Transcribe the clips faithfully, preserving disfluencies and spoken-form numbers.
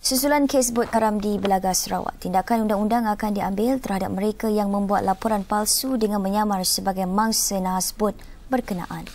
Susulan kes bot karam di Belaga, Sarawak, tindakan undang-undang akan diambil terhadap mereka yang membuat laporan palsu dengan menyamar sebagai mangsa nahas bot berkenaan.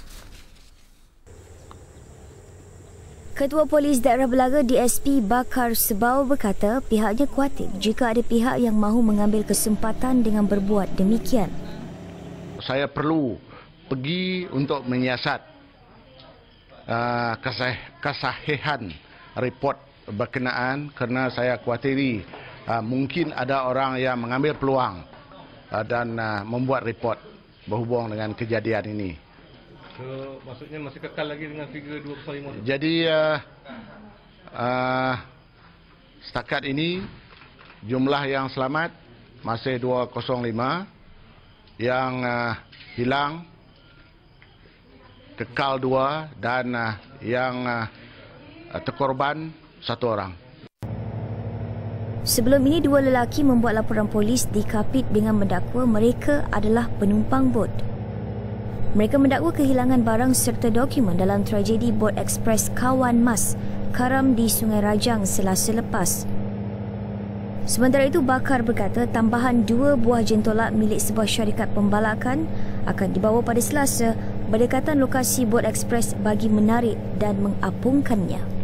Ketua Polis Daerah Belaga D S P Bakar Sebau berkata pihaknya khawatir jika ada pihak yang mahu mengambil kesempatan dengan berbuat demikian. Saya perlu pergi untuk menyiasat uh, kesah, kesahihan report berkenaan kerana saya khawatiri uh, mungkin ada orang yang mengambil peluang uh, dan uh, membuat report berhubung dengan kejadian ini. So, maksudnya masih kekal lagi dengan figure dua kosong lima? Jadi uh, uh, setakat ini jumlah yang selamat masih dua kosong lima, yang uh, hilang kekal dua dan uh, yang uh, terkorban satu orang. Sebelum ini, dua lelaki membuat laporan polis di Kapit dengan mendakwa mereka adalah penumpang bot. Mereka mendakwa kehilangan barang serta dokumen dalam tragedi bot ekspres Kawan Mas karam di Sungai Rajang Selasa lepas. Sementara itu, Bakar berkata tambahan dua buah jentolak milik sebuah syarikat pembalakan akan dibawa pada Selasa berdekatan lokasi bot ekspres bagi menarik dan mengapungkannya.